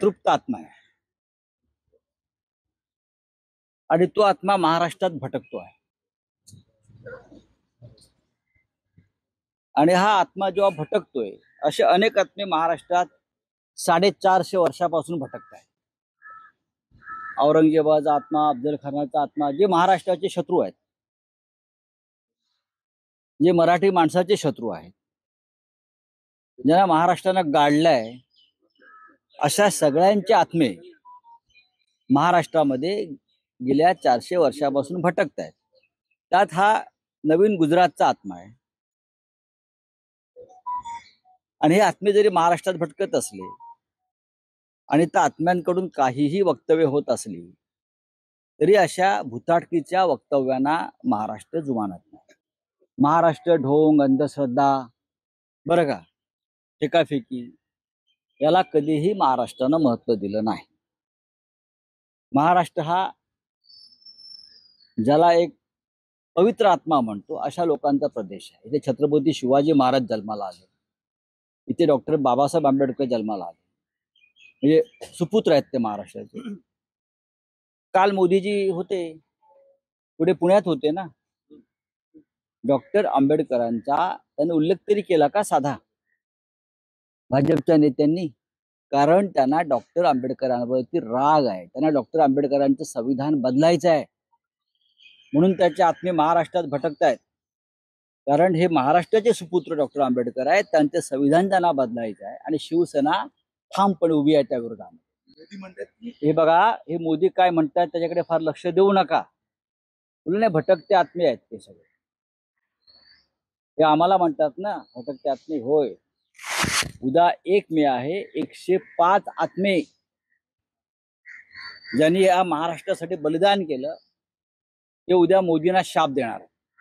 अतृप्त आत्मा आहे आणि तो आत्मा महाराष्ट्रात भटकतो आहे. आणि हा आत्मा जेव्हा भटकतोय, असे अनेक आत्मे महाराष्ट्रात 450 वर्षापासून भटकत आहेत. औरंगजेबाचा आत्मा, अफजल खानाचा आत्मा, जे महाराष्ट्राचे शत्रू आहेत, जे मराठी माणसाचे शत्रू आहेत, ज्यांना महाराष्ट्रानं गाडलाय, अशा सगळ्यांचे आत्मे महाराष्ट्रामध्ये गेल्या 400 वर्षापासून भटकत आहेत. त्यात हा नवीन गुजरातचा आत्मा आहे. आणि हे आत्मे जरी महाराष्ट्रात भटकत असले आणि त्या आत्म्यांकडून काहीही वक्तव्य होत असली तरी अशा भुताटकीच्या वक्तव्यांना महाराष्ट्र जुमानत नाही. महाराष्ट्र ढोंग, अंधश्रद्धा, बरं का, फेकाफेकी, याला कधीही महाराष्ट्रानं महत्व दिलं नाही. महाराष्ट्र हा ज्याला एक पवित्र आत्मा म्हणतो अशा लोकांचा प्रदेश आहे. इथे छत्रपती शिवाजी महाराज जन्माला आले, इथे डॉक्टर बाबासाहेब आंबेडकर जन्माला आले, म्हणजे सुपुत्र आहेत ते महाराष्ट्राचे. काल मोदीजी होते, पुढे पुण्यात होते ना. डॉक्टर आंबेडकरांचा त्यांनी उल्लेख तरी केला का साधा भाजपच्या नेत्यांनी? कारण त्यांना डॉक्टर आंबेडकरांवरती राग आहे. त्यांना डॉक्टर आंबेडकरांचं संविधान बदलायचं आहे, म्हणून त्याचे आत्मे महाराष्ट्रात भटकतायत. कारण हे महाराष्ट्राचे सुपुत्र डॉक्टर आंबेडकर आहेत, त्यांचे संविधान त्यांना बदलायचं आहे आणि शिवसेना ठामपणे उभी आहे त्या विरोधात. मोदी म्हणतात की हे बघा, हे मोदी काय म्हणतात त्याच्याकडे फार लक्ष देऊ नका. नाही, भटकते आत्मे आहेत ते सगळे. हे आम्हाला म्हणतात ना भटकते आत्मे. होय, उद्या 1 मे आहे. 105 आत्मे ज्यांनी या महाराष्ट्रासाठी बलिदान केलं ते उद्या मोदींना शाप देणार.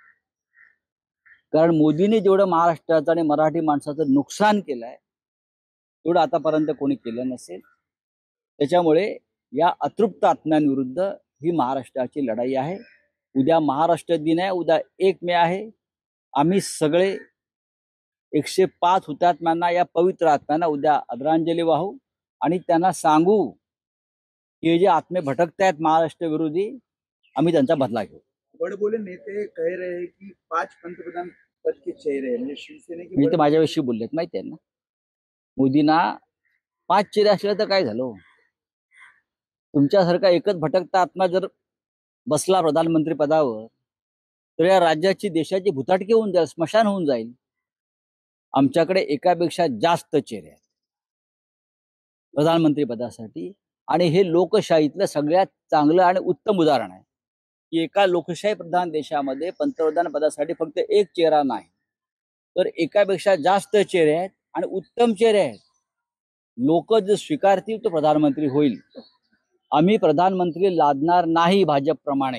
कारण मोदींनी जेवढं महाराष्ट्राचं आणि मराठी माणसाचं नुकसान केलंय तेवढं आतापर्यंत कोणी केलं नसेल. त्याच्यामुळे या अतृप्त आत्म्यांविरुद्ध ही महाराष्ट्राची लढाई आहे. उद्या महाराष्ट्र दिन आहे, उद्या 1 मे आहे. आम्ही सगळे 105 हुतात्म्यांना, या पवित्र आत्म्यांना उद्या आदरांजली वाहू आणि त्यांना सांगू की हे जे आत्मे भटकतायत महाराष्ट्र विरोधी, आम्ही त्यांचा बदला घेऊ. बड़े नेते कह रहे हैं कि 5 पंतप्रधान पद के चेहरे म्हणजे शिवसेने की. मी तर माझ्याविषयी बोललेत माहिती आहे ना. मोदींना 5 चेहरे असले तर काय झालं? तुमच्यासारखा एकच भटकता आत्मा जर बसला प्रधानमंत्री पदावर तर या राज्याची, देशाची भुताटकी होऊन जाईल, स्मशान होऊन जाईल. आमच्याकडे एकापेक्षा जास्त चेहरे आहेत प्रधानमंत्री पदासाठी. आणि हे लोकशाहीतलं सगळ्यात चांगलं आणि उत्तम उदाहरण आहे की एका लोकशाही प्रधान देशामध्ये पंतप्रधान पदासाठी फक्त एक चेहरा नाही, तर एकापेक्षा जास्त चेहरे आहेत आणि उत्तम चेहरे आहेत. लोक जे स्वीकारतील तो प्रधानमंत्री होईल. आम्ही प्रधानमंत्री लादणार नाही भाजपप्रमाणे.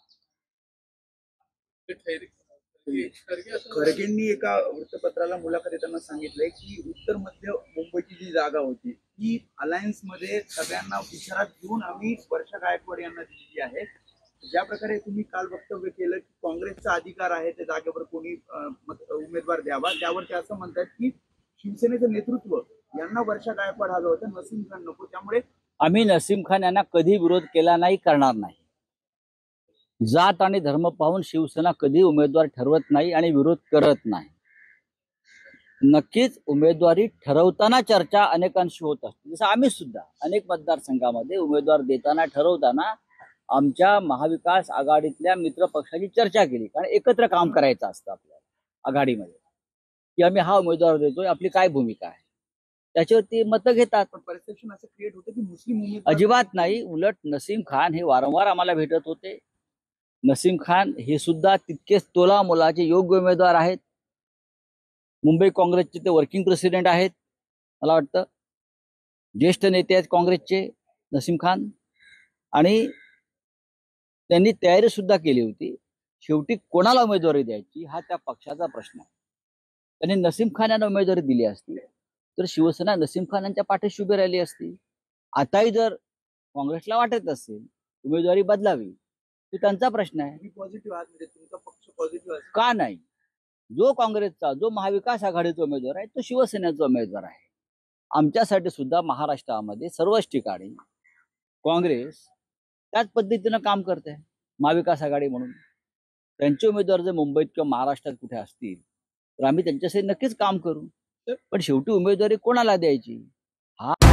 खरगेंनी एका वृत्तपत्राला मुलाखत देताना सांगितलंय की उत्तर मध्य मुंबईची जी जागा होती ती अलायन्स मध्ये सगळ्यांना विचारात घेऊन आम्ही वर्षा गायकवाड यांना दिलेली आहे. ज्या प्रकारे तुम्ही काल वक्तव्य केलं की काँग्रेसचा अधिकार आहे त्या जागेवर कोणी उमेदवार द्यावा, त्यावर ते असं म्हणतात की शिवसेनेचं नेतृत्व यांना वर्षा गायकवाड हवं होतं, नसीम खान नको. त्यामुळे आम्ही नसीम खान यांना कधी विरोध केला नाही, करणार नाही. जात आणि धर्म पाहून शिवसेना कधी उमेदवार ठरवत नाही आणि विरोध करत नाही. नक्कीच उमेदवारी ठरवताना चर्चा अनेकांशी होत असते. जसं आम्ही सुद्धा अनेक मतदारसंघामध्ये उमेदवार देताना, ठरवताना आमच्या महाविकास आघाडीतल्या मित्र पक्षाची चर्चा केली. कारण एकत्र काम करायचं असतं आपल्याला आघाडीमध्ये, की आम्ही हा उमेदवार देतोय, आपली काय भूमिका आहे, त्याच्यावरती मतं घेतात. पण परसेप्शन असं क्रिएट होतं की मुस्लिम उमेदवार. अजिबात नाही. उलट नसीम खान हे वारंवार आम्हाला भेटत होते. नसीम खान हे सुद्धा तितकेच तोला मोलाचे योग्य उमेदवार आहेत. मुंबई काँग्रेसचे ते वर्किंग प्रेसिडेंट आहेत. मला वाटतं ज्येष्ठ नेते आहेत काँग्रेसचे नसीम खान. आणि त्यांनी तयारी सुद्धा केली होती. शेवटी कोणाला उमेदवारी द्यायची हा त्या पक्षाचा प्रश्न आहे. त्यांनी नसीम खान यांना उमेदवारी दिली असती तर शिवसेना नसीम खान यांच्या पाठीशी उभी राहिली असती. आताही जर काँग्रेसला वाटत असेल उमेदवारी बदलावी तो त्यांचा प्रश्न आहे. पॉझिटिव्ह आहात म्हणजे तुमचा पक्ष पॉझिटिव्ह आहे का नाही? जो काँग्रेसचा, जो महाविकास आघाडीचा उमेदवार आहे तो शिवसेनेचा उमेदवार आहे. आमच्यासाठी सुद्धा महाराष्ट्रामध्ये सर्वच ठिकाणी काँग्रेस त्याच पद्धतीनं काम करते, महाविकास आघाडी म्हणून. त्यांचे उमेदवार जर मुंबईत किंवा महाराष्ट्रात कुठे असतील तर आम्ही त्यांच्यासाठी नक्कीच काम करू. पण शेवटी उमेदवारी कोणाला द्यायची हा